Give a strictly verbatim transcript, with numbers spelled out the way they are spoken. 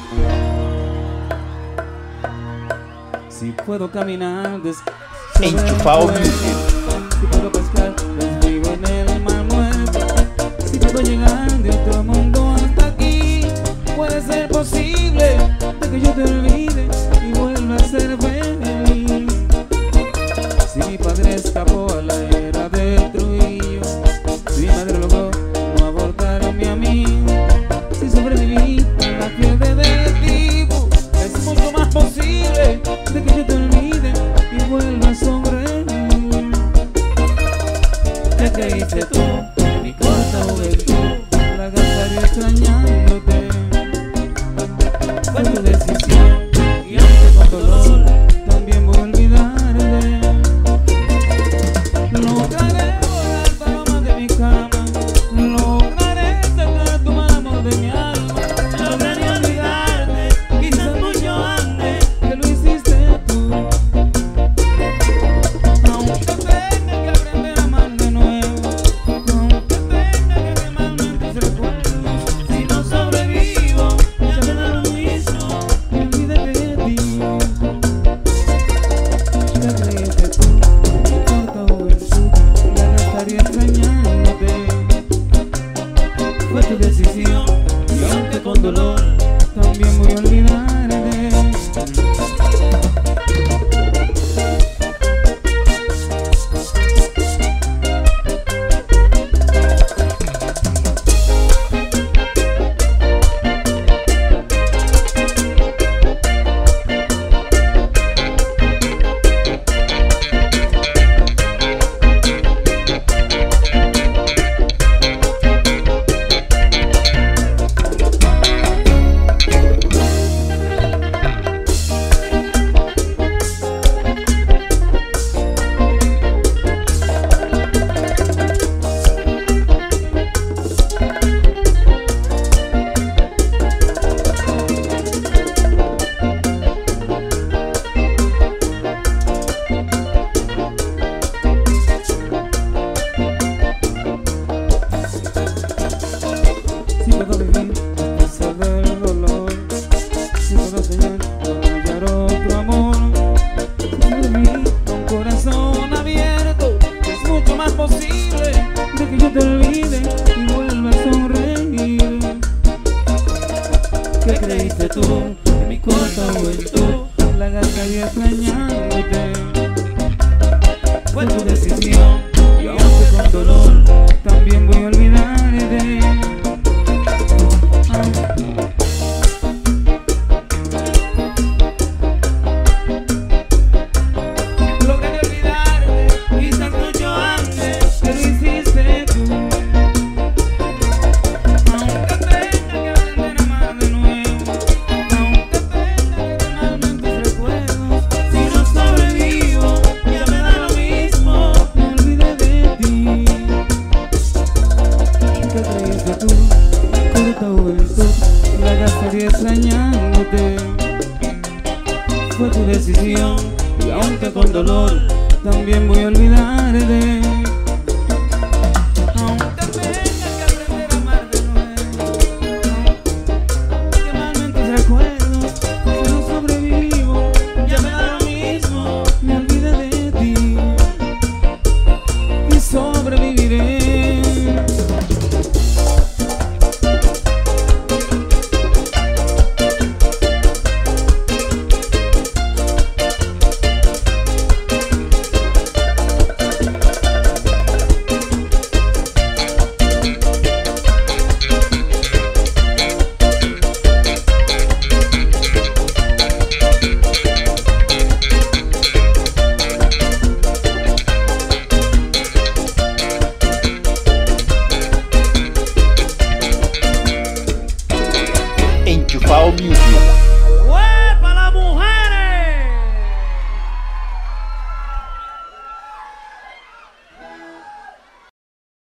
Si puedo caminar des Enchufado sobre el Music. puente, si puedo pescar, les vivo en el mar muerto. Si puedo llegar de otro mundo hasta aquí, puede ser posible de que yo te olvide y vuelva a ser feliz. Si mi padre escapó a la era del Trujillo, si mi madre logró no abortarme a mí, si sobreviví a la fiebre del tipo, es mucho más posible de que yo te olvide y vuelva a sonreír. ¿Qué creíste tú en mi corta juventud? La gastaré extrañándote. Fue tu decisión y aunque con dolor también voy a olvidarte. Lograré volar palomas de mi cama, lograré sacar tu mal amor de mi alma, lograré olvidarte, quizás mucho antes que lo hiciste tú. Aunque tenga que aprender a amar de nuevo, aunque tenga que quemarme en tus recuerdos, si no sobrevivo, ya me da lo mismo, me olvidé de ti. ¿Qué creíste tú? Mi corta juventud, la gastaría extrañándote. Fue tu decisión y aunque con dolor, también voy a olvidarte. Si puedo vivir a pesar del dolor, si puedo soñar con hallar otro amor, si puedo vivir con un corazón abierto, es mucho más posible de que yo te olvide y vuelva a sonreír. ¿Qué creíste tú en mi corta juventud? La gastaría extrañándote. Fue tu decisión y aunque con dolor, también voy a olvidarte. Lograré olvidarte, quizás mucho antes que lo hiciste tú. Aunque tenga que aprender a amar de nuevo, aunque tenga que quemarme en tus recuerdos, si no sobrevivo, ya me da lo mismo, me olvidé de ti. ¿Qué creíste tú? Corta juventud, la gastaría extrañándote. Fue tu decisión y aunque con dolor, también voy a olvidarte. Aunque tenga que aprender a amar de nuevo, quemarme en tus recuerdos, si no sobrevivo, ya me da lo mismo, me olvidé de ti y sobreviviré. Enchufado Music.